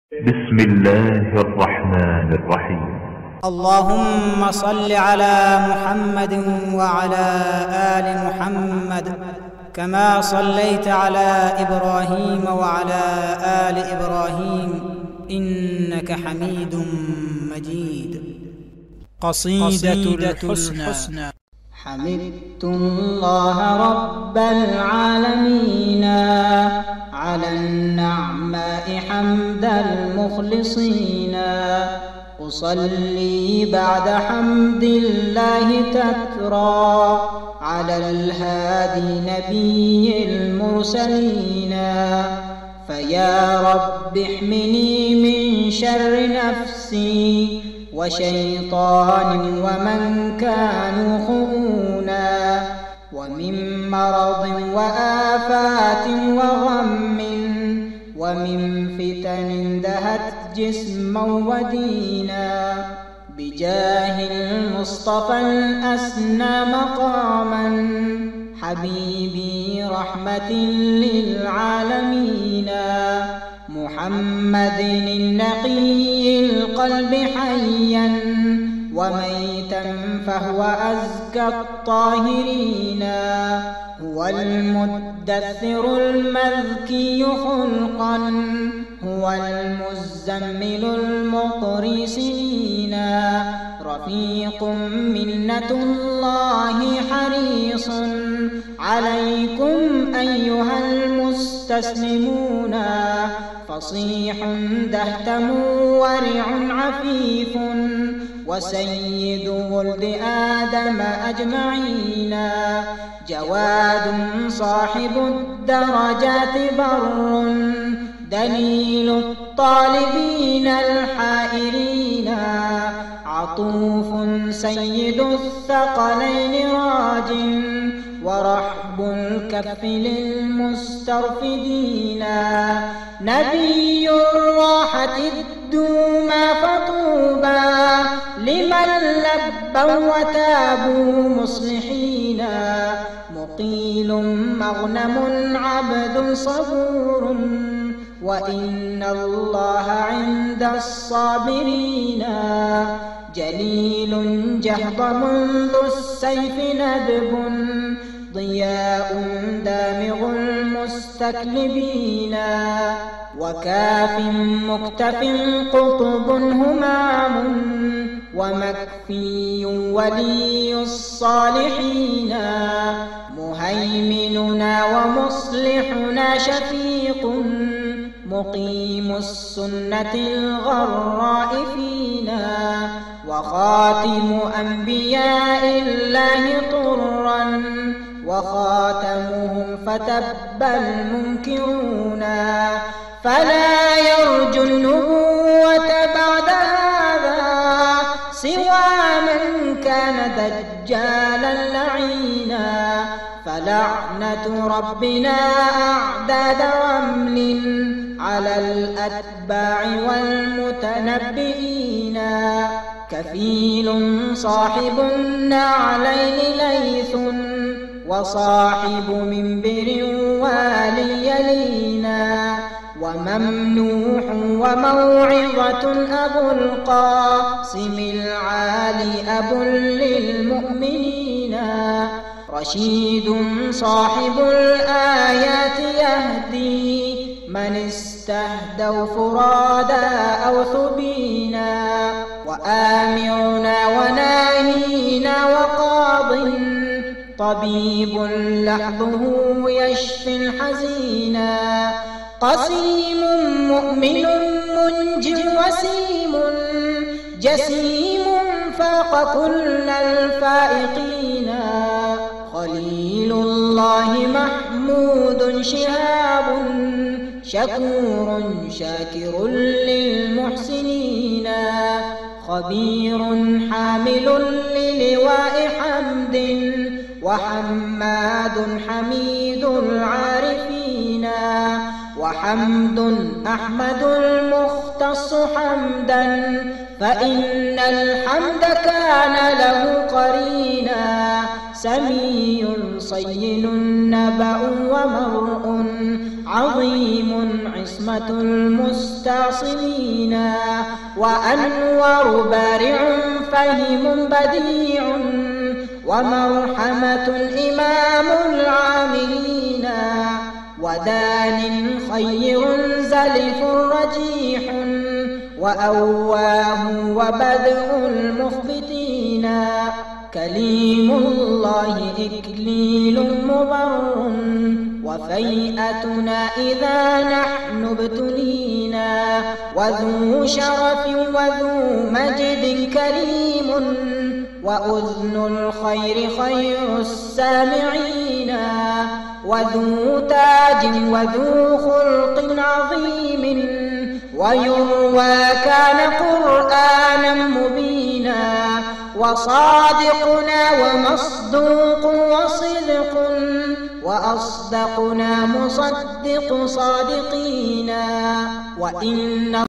بسم الله الرحمن الرحيم. اللهم صل على محمد وعلى آل محمد كما صليت على إبراهيم وعلى آل إبراهيم إنك حميد مجيد. قصيدة الحسنى. حمدت الله رب العالمين على النعماء حمد المخلصين، أصلي بعد حمد الله تترى على الهادي نبي المرسلين. فيا رب احمني من شر نفسي وشيطان ومن كانوا خؤونا، ومن مرض وآفات وغم ومن فتن دهت جسما ودينا. بجاه المصطفى الأسنى مقاما حبيبي رحمة للعالمين، محمد النقي القلب حيا وميتا فهو أزكى الطاهرين. هو المدثر المذكي خلقا، هو المزمل المقري سنين. رفيق منة الله حريص عليكم أيها المستسلمون. فصيح دهتم ورع عفيف وسيد ولد آدم أجمعين. جواد صاحب الدرجات بر دليل الطالبين الحائرين. عطوف سيد الثقلين راج ورحب الكف للمسترفدين. نبي الراحة الدوما فطوبى لمن لبوا وتابوا مصلحين. مقيل مغنم عبد صبور وإن الله عند الصابرين. جليل جهضم ذو السيف ندب ضياء دامغ المستكلبين. وكاف مكتف قطب همام ومكفي ولي الصالحين. مهيمننا ومصلحنا شفيق مقيم السنة الغراء فينا. وخاتم أنبياء الله طرا وخاتمهم فتب المنكرون. فلا يرجو النبوة بعد هذا سوى من كان دجالا لعينا. فلعنة ربنا أعداد رمل على الأتباع والمتنبئين. كفيل صاحب النعلين ليث وصاحب منبر والي يلينا. وممنوح وموعظة أبو القاسم العالي أب للمؤمنين. رشيد صاحب الآيات يهدي من استهدوا فرادا أو ثبينا. وآمرنا وناهينا وقاض طبيب لحظه يشفي الحزينا. قسيم مؤمن منج وسيم جسيم فاق كل الفائقين. خليل الله محمود شهاب شكور شاكر للمحسنين. خبير حامل للواء حمد وحماد حميد العارفين. وحمد أحمد المختص حمدا فإن الحمد كان له قرينا. سمي صين نبأ ومرء عظيم عصمة المستعصمين، وأنور بارع فهم بديع، ومرحمة إمام العاملين، ودان خير زلف رجيح، وأواه وبدء المخبتين، كليم الله إكليل مبر، وفيئتنا إذا نحن ابتلينا، وذو شرف وذو مجد كريم، وأذن الخير خير السامعين، وذو تاج وذو خلق عظيم، ويروى كان قرآنا مبينا، وصادقنا ومصدوق وصدق، وأصدقنا مصدق صادقين، وإن